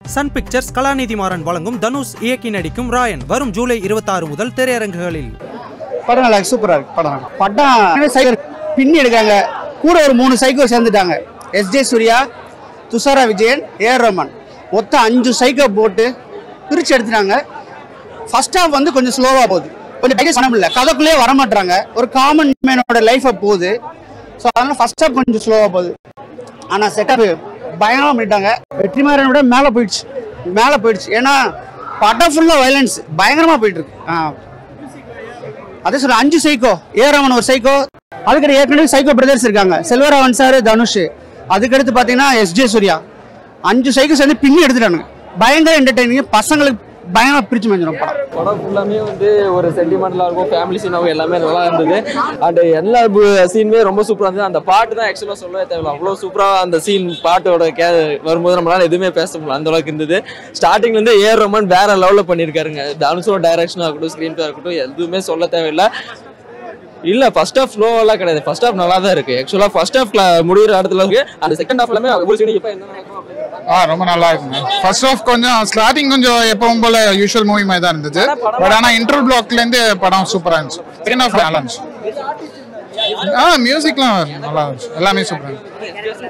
Sun pictures கலாநிதி மாறன் வழங்கும் தனுஷ் இயக்கி நடிக்கும் ராயன் வரும் ஜூலை 26 முதல் திரையரங்குகளில். படம் நல்லா சூப்பரா இருக்கு. படம் பின்னி எடுக்காங்க. கூட ஒரு 3 சைக்கோ சேர்ந்துட்டாங்க. எஸ்ஜே சூர்யா, துஷாரா விஜயன், ஏஆர் ரஹ்மான் மொத்தம் 5 சைக்கோ போட்டு பிரிச்சு எடுத்துட்டாங்க. ஃபர்ஸ்ட் ஹாஃப் வந்து கொஞ்சம் ஸ்லோவா போகுது, கொஞ்சம் டைஜஸ்ட் பண்ண முடியல, கதைக்குள்ளேயே வரமாட்டாங்க. ஒரு காமன் மேனோட லைஃபை போகுது. ஸோ அதனால ஃபர்ஸ்ட் ஹாஃப் கொஞ்சம் ஸ்லோவா போகுது. ஆனால் செட்டப் பயங்கரமா பண்ணிட்டாங்க. வெற்றிமாறனோட மேலே போயிடுச்சு. ஏன்னா படம் ஃபுல்லாக வயலன்ஸ் பயங்கரமா போயிட்டு இருக்கு. அதே சொல்ல 5 சைக்கோ, ஏஆர் ரஹ்மான் ஒரு சைக்கோ, அதுக்கடுத்து ஏற்கனவே சைக்கோ பிரதர்ஸ் இருக்காங்க, செல்வராகவன் சார், தனுஷ், அதுக்கடுத்து பார்த்தீங்கன்னா எஸ்ஜே சூர்யா, 5 சைக்கோ சேர்ந்து பின்னி எடுத்துட்டானுங்க. பயங்கர என்டர்டைனிங், பசங்களுக்கு பயங்கரமா பிரிச்சு மேஞ்சிடும். படம் ஃபுல்லாமே வந்து ஒரு சென்டிமெண்டலாக இருக்கும், ஃபேமிலி சீனாகவும் எல்லாமே நல்லா இருந்தது. அண்ட் எல்லா சீனுமே ரொம்ப சூப்பராக இருந்தது. அந்த பாட்டு தான் ஆக்சுவலாக சொல்லவே தேவையில்லை, அவ்வளோ சூப்பராக அந்த சீன் பாட்டோட வரும்போது நம்மளால எதுவுமே பேச முடியல, அந்த அளவுக்கு இருந்தது. ஸ்டார்டிங்லேருந்து ஏஆர் ரஹ்மான் வேற லெவலில் பண்ணியிருக்காருங்க. தனுஷோட டைரக்ஷனாக இருக்கட்டும், ஸ்க்ரீன் பிளே இருக்கட்டும், எதுவுமே சொல்ல தேவையில்லை. இல்லை ஃபர்ஸ்ட் ஹாஃப் ஸ்லோவெல்லாம் கிடையாது, ஃபர்ஸ்ட் ஹாஃப் நல்லா தான் இருக்கு. ஆக்சுவலாக ஃபர்ஸ்ட் ஹாஃப் முடிகிற இடத்துல இருக்கு. அந்த செகண்ட் ஹாஃப்லாமே ரொம்ப நல்லா இருக்குங்க. ஃபர்ஸ்ட் ஹாஃப் கொஞ்சம் ஸ்டார்டிங் கொஞ்சம் எப்பவும் போல யூஷுவல் மூவி மாதிரி தான் இருந்துச்சு. பட் ஆனால் இன்டர்வல் பிளாக்ல இருந்து படம் சூப்பரா இருந்துச்சு. செகண்ட் ஹாஃப் நல்லா இருந்துச்சு. மியூசிக்லாம் நல்லா இருந்துச்சு, எல்லாமே சூப்பரா இருந்துச்சு.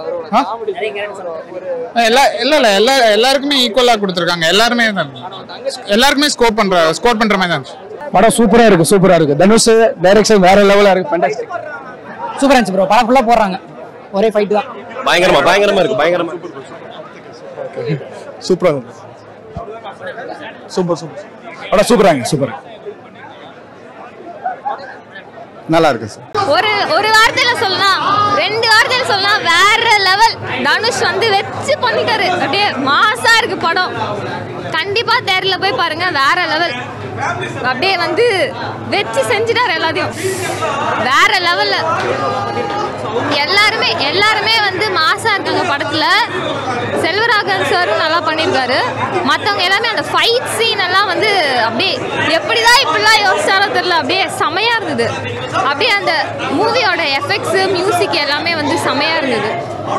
எல்லாருக்குமே ஈக்குவலா கொடுத்துருக்காங்க. எல்லாருக்குமே ஸ்கோர் பண்ற மாதிரி தான் இருந்துச்சு. படம் சூப்பரா இருக்கு. தனுஷ் டைரக்ஷன் வேற லெவலா இருக்கு. ஃபேண்டாஸ்டிக், சூப்பரா இருந்துச்சு ப்ரோ. படம் ஃபுல்லா போடுறாங்க, ஒரே ஃபைட் தான். பயங்கரமா இருக்கு. சூப்பரா இருக்கு. சூப்பர் படம் சூப்பர் நல்லா இருக்கு சார். ஒரு வார்த்தையில சொல்லலாம், 2 வார்த்தையில சொல்லலாம், வேற லெவல். தனுஷ் வந்து வெச்சு பண்ணிட்டாரு. அப்படியே மாசா இருக்கு படம். கண்டிப்பா தேர்ல போய் பாருங்க, வேற லெவல். அப்படியே வந்து வெச்சு செஞ்சுட்டாரு எல்லாத்தையும், வேற லெவல்ல. எல்லாருமே வந்து மாசா இருக்காங்க படத்துல. செல்வராகவன் சாரும் நல்லா பண்ணியிருக்காரு. மற்றவங்க எல்லாமே அந்த ஃபைட் சீன் எல்லாம் வந்து அப்படியே எப்படிதான் இப்படிலாம் யோசிச்சாரோ தெரியல, அப்படியே செமையா இருந்தது. அப்படியே அந்த மூவியோட எஃபெக்ட்ஸ், மியூசிக் எல்லாமே வந்து செமையா இருந்தது.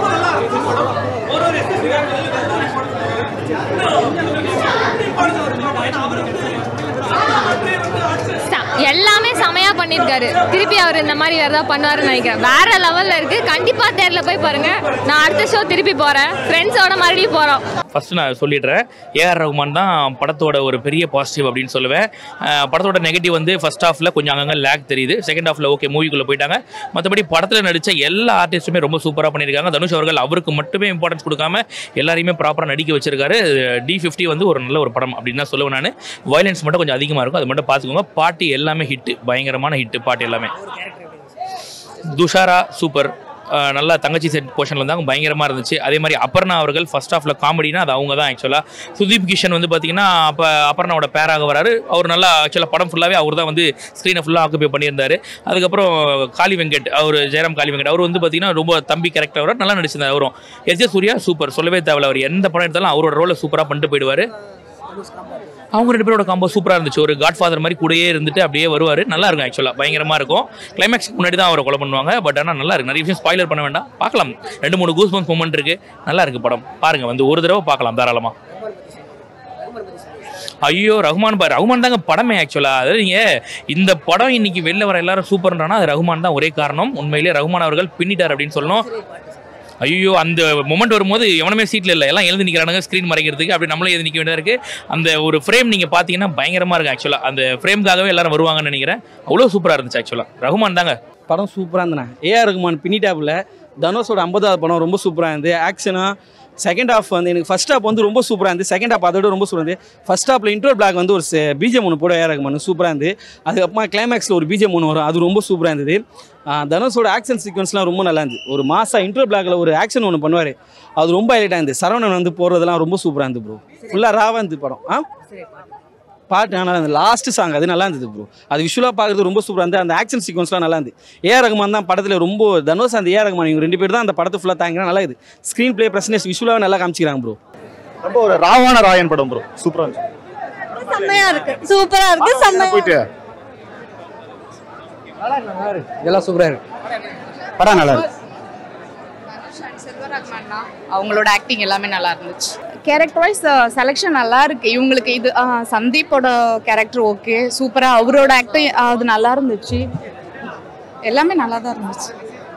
எல்லாமே செமையா பண்ணிருக்காரு. திருப்பி அவர் இந்த மாதிரி வேற ஏதாவது பண்ணுவாருன்னு நினைக்கிறேன். வேற லெவல்ல இருக்கு. கண்டிப்பா தேர்ல போய் பாருங்க. நான் அடுத்த ஷோ திருப்பி போறேன், ஃப்ரெண்ட்ஸோட மறுபடியும் போறோம். ஃபர்ஸ்ட் நான் சொல்லிடுறேன், ஏஆர் ரஹ்மான் தான் படத்தோட ஒரு பெரிய பாசிட்டிவ் அப்படின்னு சொல்லுவேன். படத்தோட நெகட்டிவ் வந்து ஃபர்ஸ்ட் ஹாஃப்ல கொஞ்சம் அங்கங்க லேக் தெரியுது. செகண்ட் ஹாஃப்ல ஓகே மூவிக்குள்ள போயிட்டாங்க. மற்றபடி படத்தில் நடித்த எல்லா ஆர்டிஸ்ட்டுமே ரொம்ப சூப்பராக பண்ணியிருக்காங்க. தனுஷ் அவர்கள் அவருக்கு மட்டுமே இம்பார்ட்டன்ஸ் கொடுக்காம எல்லாரையுமே ப்ராப்பராக நடிக்க வச்சிருக்காரு. D50 வந்து ஒரு நல்ல ஒரு படம் அப்படின்னு தான் சொல்லுவேன் நான். வயலன்ஸ் மட்டும் கொஞ்சம் அதிகமாக இருக்கும், அது மட்டும் பார்த்துக்கோங்க. பாட்டு எல்லாமே ஹிட்டு, பயங்கரமான ஹிட்டு பாட்டு எல்லாமே. துஷாரா சூப்பர், நல்லா தங்கச்சி செட் போர்ஷனில் இருந்தாங்க, பயங்கரமாக இருந்துச்சு. அதே மாதிரி அபர்ணா அவர்கள் ஃபர்ஸ்ட் ஹாஃபில் காமெடினா அது அவங்க தான் ஆக்சுவலாக. சுதீப் கிஷன் வந்து பார்த்தீங்கன்னா அப்போ அபர்ணாவோட பேராக வராரு. அவர் நல்லா ஆக்சுவலாக படம் ஃபுல்லாகவே அவர் தான் வந்து ஸ்க்ரீனை ஃபுல்லாக ஆக்குபை பண்ணியிருந்தார். அதுக்கப்புறம் காளி வெங்கட், அவர் ஜெயராம் காளி வெங்கட், அவர் வந்து பார்த்தீங்கன்னா ரொம்ப தம்பி கேரக்டர் அவர் நல்லா நடிச்சிருந்தார். அவரும் எஸ்ஜே சூர்யா சூப்பர், சொல்லவே தேவையில்ல. அவர் எந்த படம் எடுத்தாலும் அவரோட ரோலை சூப்பராக பண்ணிட்டு போயிடுவார். அவங்க 2 பேரோட காம்போ சூப்பராக இருந்துச்சு. ஒரு காட்ஃபாதர் மாதிரி கூடயே இருந்துட்டு அப்படியே வருவார். நல்லா இருக்கும் ஆக்சுவலாக, பயங்கரமாக இருக்கும். கிளைமேக்ஸ்க்கு முன்னாடி தான் அவரை கொலை பண்ணுவாங்க. பட் ஆனால் நல்லா இருக்கு. நிறைய விஷயம் ஸ்பாய்லர் பண்ண வேண்டாம், பார்க்கலாம். 2-3 கூஸ்பம்ஸ் மூமெண்ட் இருக்கு, நல்லா இருக்கு படம். பாருங்க, வந்து ஒரு தடவை பார்க்கலாம் தாராளமாக. ஐயோ ரஹ்மான் தாங்க படமே ஆக்சுவலாக. அதாவது நீங்கள் இந்த படம் இன்னைக்கு வெளில வர எல்லாரும் சூப்பர்ன்றானா அது ரஹ்மான் தான் ஒரே காரணம். உண்மையிலேயே ரஹ்மான் அவர்கள் பின்னிட்டார் அப்படின்னு சொல்லணும். ஐயோ அந்த மொமெண்ட் வரும்போது எவனுமே சீட்டில் இல்லை, எல்லாம் எழுந்து நிற்கிறானுங்க ஸ்க்ரீன் மறைக்கிறதுக்கு. அப்படி நம்மளே எழுந்து நிற்க வேண்டியதாக இருக்குது. அந்த ஒரு ஃப்ரேம் நீங்கள் பார்த்தீங்கன்னா பயங்கரமாக இருக்குது ஆக்சுவலாக. அந்த ஃப்ரேம்காகவே எல்லாரும் வருவாங்கன்னு நினைக்கிறேன். அவ்வளோ சூப்பராக இருந்துச்சு ஆக்சுவலாக. ரஹ்மான் தாங்க படம் சூப்பராக இருந்தேண்ணா. ஏஆர் ரஹ்மான் பின்னிட்டாப்புல. தனுஷோட 50வது படம் ரொம்ப சூப்பராக இருந்தது. ஆக்ஷனாக செகண்ட் ஹாஃப் வந்து எனக்கு ஃபர்ஸ்ட் ஹாஃப் வந்து ரொம்ப சூப்பராக இருந்தது. செகண்ட் ஹாஃப் அதோட ரொம்ப சூப்பராக இருந்தது. ஃபர்ஸ்ட் ஹாஃபில் இன்ட்ரோ பிளாக் வந்து ஒரு பிஜிஎம் ஒன்று போட ஏஆர் ரஹ்மான் சூப்பராக இருந்தது. அதுக்கப்புறமா கிளைமேக்ஸில் ஒரு பிஜிஎம் ஒன்று வரும், அது ரொம்ப சூப்பராக இருந்தது. தனுஷோட ஆக்ஷன் சீக்வன்ஸ்லாம் ரொம்ப நல்லா இருந்தது. ஒரு மாசா இன்ட்ரோ பிளாக்ல ஒரு ஆக்ஷன் ஒன்று பண்ணுவார், அது ரொம்ப ஹைலைட்டாக இருந்தது. சரவணன் வந்து போடுறதெல்லாம் ரொம்ப சூப்பராக இருந்தது ப்ரோ. ஃபுல்லாக ராவாக இருந்தது படம். பாட்டு நல்லா இருந்தது. லாஸ்ட் சாங் அது நல்லா இருந்தது ப்ரோ. அது விஷுவலாக பார்க்குறது ரொம்ப சூப்பராக இருந்தது. அந்த ஆக்ஷன் சீக்வன்ஸ்லாம் நல்லா இருந்தது. ஏஆர் ரஹ்மான் தான் படத்தில் ரொம்ப, தனுஷ் அந்த ஏஆர் ரஹ்மான் இவங்க 2 பேர் தான் அந்த படத்தை ஃபுல்லாக தாங்கினா நல்லா இருக்குது. ஸ்க்ரீன் பிளே பிரசன்டேஜ் விஷுவலாக நல்லா காமிச்சிக்கிறாங்க ப்ரோ. ரொம்ப ஒரு ராவான ராயன் படம் ப்ரோ, சூப்பராக இருந்துச்சு. செமையா இருக்கு, சூப்பரா இருக்கு, செமையா போயிட்டு இதெல்லாம் சூப்பரா இருக்கு. படம் நல்லா இருக்கு. செல்வராகவன் அவங்களோட ஆக்டிங் எல்லாமே நல்லா இருந்துச்சு. கேரக்டர் வைஸ் செலெக்ஷன் நல்லா இருக்கு இவங்களுக்கு. இது சந்தீப்போட கேரக்டர் ஓகே, சூப்பராக அவரோட ஆக்டிங் அது நல்லா இருந்துச்சு. எல்லாமே நல்லா தான் இருந்துச்சு.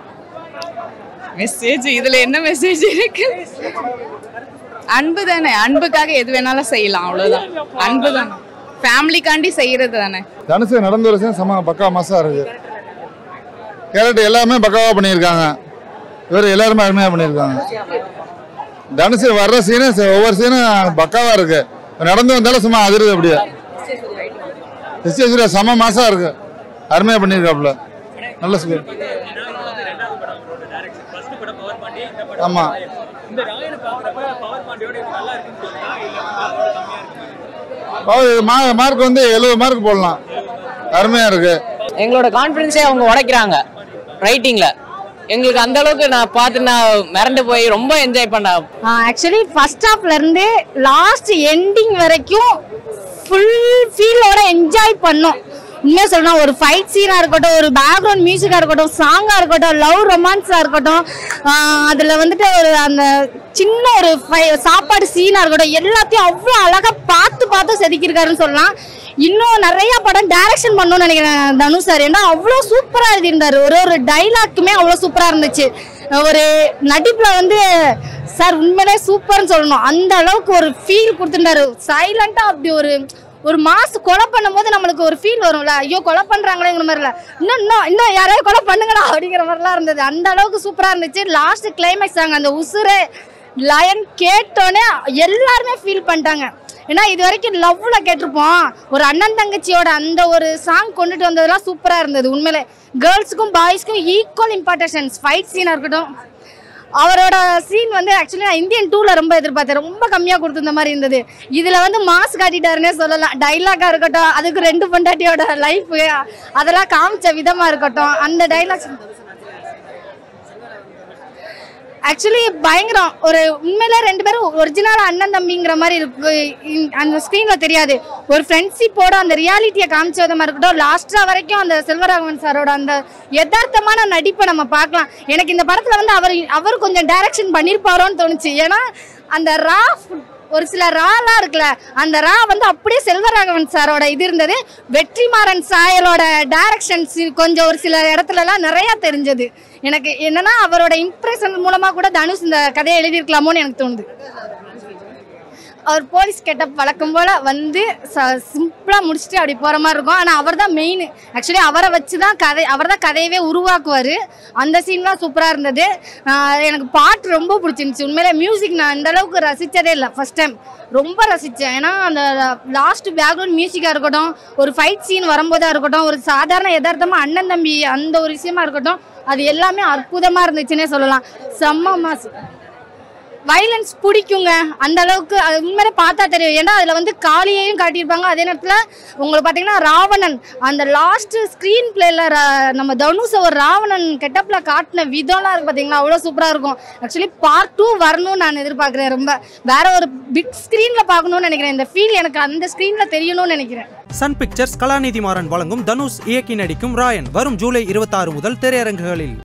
மெசேஜ் இதில் என்ன மெசேஜ் இருக்கு? அன்பு தானே, அன்புக்காக எது வேணாலும் செய்யலாம், அவ்வளோதான். அன்பு தானே, ஃபேமிலிக்காண்டி செய்யறது தானே. தனுஷ் நடந்து வர சம பக்கா மாசா இருக்கு. கேரக்டர் எல்லாமே பக்காவா பண்ணியிருக்காங்க. இவர் எல்லாருமே அருமையாக பண்ணியிருக்காங்க. தனுஷ் வர்ற சீனு ஒவ்வொரு சீனும் பக்காவா இருக்கு. நடந்து வந்தாலும் சும்மா அதிருது. அப்படியே எஸ்ஜே சம மாசா இருக்கு, அருமையாக பண்ணியிருக்காப்புல. நல்ல ஸ்கூல். ஆமா, மார்க் வந்து 70 மார்க் போடலாம். அருமையா இருக்கு. எங்களோட கான்ஃபிடன்ஸே அவங்க உடைக்கிறாங்க ரைட்டிங்ல. எங்களுக்கு அந்த அளவுக்கு நான் பார்த்து நான் மிரண்டு போய் ரொம்ப என்ஜாய் பண்ணேன். ஆக்சுவலி ஃபர்ஸ்ட் ஹாஃப்ல இருந்து லாஸ்ட் எண்டிங் வரைக்கும் ஃபுல் ஃபீலோட என்ஜாய் பண்ணோம். உண்மையாக சொல்லணும், ஒரு ஃபைட் சீனாக இருக்கட்டும், ஒரு பேக்ரவுண்ட் மியூசிக்காக இருக்கட்டும், சாங்காக இருக்கட்டும், லவ் ரொமான்ஸாக இருக்கட்டும், அதில் வந்துட்டு ஒரு அந்த சின்ன ஒரு சாப்பாடு சீனாக இருக்கட்டும், எல்லாத்தையும் அவ்வளோ அழகாக பார்த்து செதுக்கியிருக்காருன்னு சொல்லலாம். இன்னும் நிறைய படம் டைரக்ஷன் பண்ணணும்னு நினைக்கிறேன் தனுஷ் சார். ஏன்னா அவ்வளோ சூப்பராக எழுதியிருந்தாரு. ஒரு டைலாக்குமே அவ்வளோ சூப்பராக இருந்துச்சு. ஒரு நடிப்பில் வந்து சார் உண்மையிலே சூப்பர்னு சொல்லணும். அந்த அளவுக்கு ஒரு ஃபீல் கொடுத்துருந்தாரு. சைலண்டாக அப்படி ஒரு மாசு கொலை பண்ணும் போது நம்மளுக்கு ஒரு ஃபீல் வரும்ல, ஐயோ கொலை பண்றாங்களேங்கிற மாதிரி. இன்னும் யாரையும் கொலை பண்ணுங்களா அப்படிங்கிற மாதிரிலாம் இருந்தது. அந்த அளவுக்கு சூப்பரா இருந்துச்சு. லாஸ்ட் கிளைமேக்ஸ் ஆங்க அந்த உசுரே லயன் கேட்டோன்னே எல்லாருமே ஃபீல் பண்ணிட்டாங்க. ஏன்னா இது வரைக்கும் லவ்ல கேட்டிருப்போம், ஒரு அண்ணன் தங்கச்சியோட அந்த ஒரு சாங் கொண்டுட்டு வந்ததெல்லாம் சூப்பரா இருந்தது. உண்மையிலே கேர்ள்ஸுக்கும் பாய்ஸ்க்கும் ஈக்குவல் இம்பார்ட்டன்ஸ். ஃபைட் சீனா இருக்கட்டும், அவரோட சீன் வந்து ஆக்சுவலி நான் இந்தியன் 2ல ரொம்ப எதிர்பார்த்தேன். ரொம்ப கம்மியாக கொடுத்துருந்த மாதிரி இருந்தது. இதில் வந்து மாஸ் காட்டிட்டாருன்னே சொல்லலாம். டைலாக்காக இருக்கட்டும், அதுக்கு 2 பொண்டாட்டியோட லைஃப் அதெல்லாம் காமிச்ச விதமாக இருக்கட்டும், அந்த டைலாக்ஸ் ஆக்சுவலி பயங்கரம். ஒரு உண்மையில 2 பேரும் ஒரிஜினல் அண்ணன் தம்பிங்கிற மாதிரி இருக்கு. அந்த ஸ்க்ரீனில் தெரியாது. ஒரு ஃப்ரெண்ட்ஷிப்போட அந்த ரியாலிட்டியை காமிச்ச விதமாக இருக்கட்டும், லாஸ்ட்டாக வரைக்கும் அந்த செல்வராகவன் சாரோட அந்த யதார்த்தமான நடிப்பை நம்ம பார்க்கலாம். எனக்கு இந்த படத்தில் வந்து அவர் கொஞ்சம் டைரக்ஷன் பண்ணியிருப்பாரோன்னு தோணுச்சு. ஏன்னா அந்த ஒரு சில ராலாம் இருக்குல்ல, அந்த ரா வந்து அப்படியே செல்வராகவன் சாரோட இது இருந்தது. வெற்றிமாறன் சாயலோட டைரக்ஷன்ஸ் கொஞ்சம் ஒரு சில இடத்துலலாம் நிறையா தெரிஞ்சது. எனக்கு என்னன்னா அவரோட இம்ப்ரெஷன் மூலமாக கூட தனுஷ் இந்த கதையை எழுதியிருக்கலாமோன்னு எனக்கு தோணுது. அவர் போலீஸ் கெட்டப் வழக்கம் போல் வந்து சிம்பிளாக முடிச்சுட்டு அப்படி போகிற மாதிரி இருக்கும். ஆனால் அவர் தான் மெயின். ஆக்சுவலி அவரை வச்சு தான் அவர் தான் கதையவே உருவாக்குவார். அந்த சீன்லாம் சூப்பராக இருந்தது. எனக்கு பாட்டு ரொம்ப பிடிச்சிருந்துச்சி. உண்மையிலே மியூசிக் நான் இந்த அளவுக்கு ரசித்ததே இல்லை. ஃபஸ்ட் டைம் ரொம்ப ரசித்தேன். ஏன்னா அந்த லாஸ்ட் பேக்ரவுண்ட் மியூசிக்காக இருக்கட்டும், ஒரு ஃபைட் சீன் வரும்போதாக இருக்கட்டும், ஒரு சாதாரண யதார்த்தமாக அண்ணன் தம்பி அந்த ஒரு விஷயமா இருக்கட்டும், அது எல்லாமே அற்புதமாக இருந்துச்சுன்னே சொல்லலாம். செம்ம மாஸ். வைலன்ஸ் பிடிக்குங்க அந்த அளவுக்கு. அது உண்மையிலே பார்த்தா தெரியும். ஏன்னா அதில் வந்து காளியையும் காட்டியிருப்பாங்க. அதே நேரத்தில் உங்களுக்கு பார்த்தீங்கன்னா ராவணன் அந்த லாஸ்ட் ஸ்க்ரீன் பிளேயில் நம்ம தனுஷை ஒரு ராவணன் கெட்டப்பில் காட்டின விதம்லாம் இருக்குது பார்த்தீங்களா, அவ்வளோ சூப்பராக இருக்கும். ஆக்சுவலி பார்ட் 2 வரணும்னு நான் எதிர்பார்க்குறேன். ரொம்ப வேற ஒரு பிக் ஸ்க்ரீனில் பார்க்கணும்னு நினைக்கிறேன். இந்த ஃபீல் எனக்கு அந்த ஸ்க்ரீனில் தெரியணும்னு நினைக்கிறேன். சன் பிக்சர்ஸ் கலாநிதி மாறன் வழங்கும் தனுஷ் இயக்கி நடிக்கும் ராயன் வரும் ஜூலை 26 முதல் திரையரங்குகளில்.